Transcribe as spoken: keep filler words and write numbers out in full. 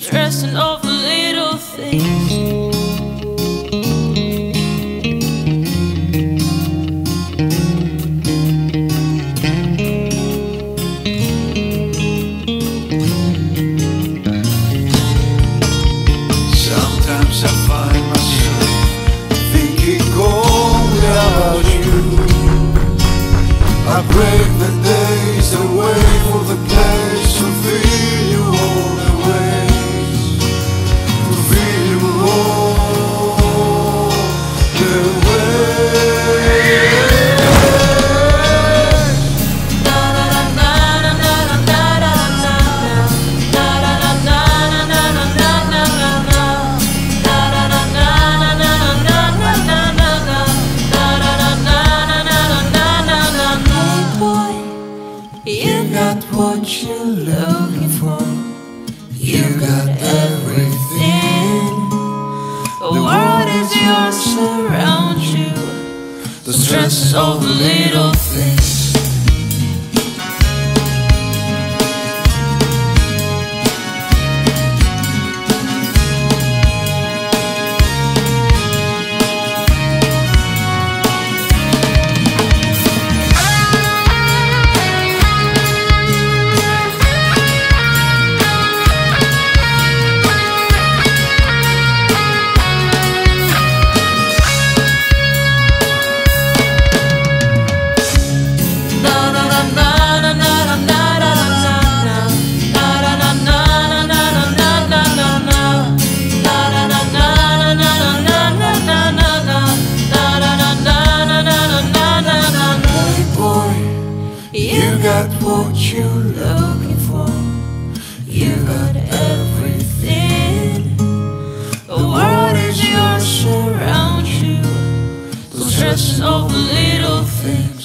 stressing over little things. Sometimes I find myself thinking only about you. I break the days and wait for the place to feel you all the ways, to feel you all the way. You got what you're looking for. You got everything. The world is yours around you. The stress of the little things. You got what you're looking for. You got everything. The world is yours around you. The stress of the little things.